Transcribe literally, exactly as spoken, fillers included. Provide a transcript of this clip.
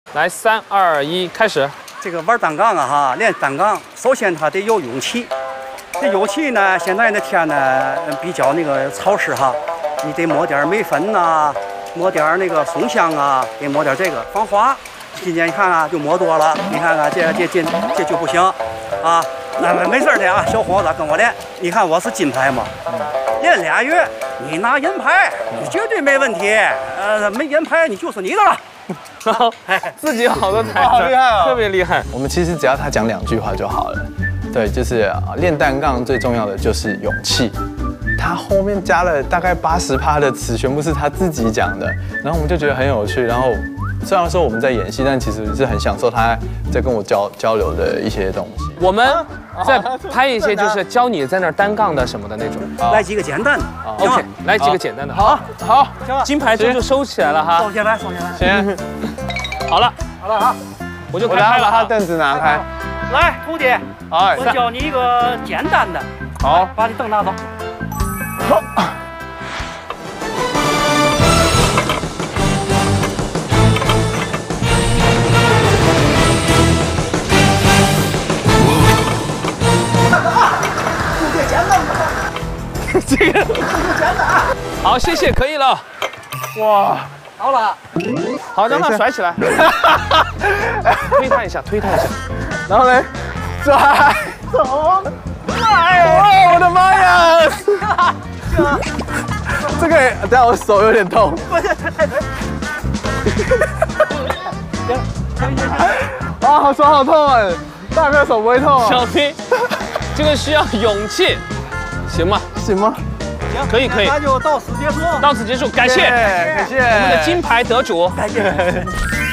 来，三二一，开始。 这个玩单杠啊哈，练单杠，首先它得有勇气。这勇气呢，现在的天呢比较那个潮湿哈，你得抹点眉粉呐、啊，抹点那个松香啊，得抹点这个防滑。今天你看啊，就抹多了，你看看这这这这就不行啊。那没没事的啊，小伙子跟我练，你看我是金牌嘛，练俩月你拿银牌，你绝对没问题。呃，没银牌你就是你的了。 自己好多台词， 好厉害啊， 特别厉害。 我们其实只要他讲两句话就好了。对，就是练单杠最重要的就是勇气。他后面加了大概八十趴的词，全部是他自己讲的，然后我们就觉得很有趣。然后虽然说我们在演戏，但其实是很享受他在跟我交交流的一些东西。 我们再拍一些就是教你在那儿单杠的什么的那种。 来几个简单的 ，OK， 来几个简单的。 好，好， 金牌这就收起来了哈。 收起来，收起来。 行， 好了， 好了啊， 我就我开拍了。 来把他凳子拿开。 来，徒弟， 好， 我教你一个简单的。 好， 把你凳拿走。 好。 这个，好，谢谢，可以了。 哇， 好了， 好，让他甩起来，推他一下，推他一下， 然后呢，拽，走，哎呦，我的妈呀！这个，等下我手有点痛。啊，好手好痛哎！大哥手不会痛啊？ 小兵，这个需要勇气，行吗？ 行吗？ 行， 可以可以， 那就到此结束。 到此结束，感谢， 感谢我们的金牌得主。 感谢。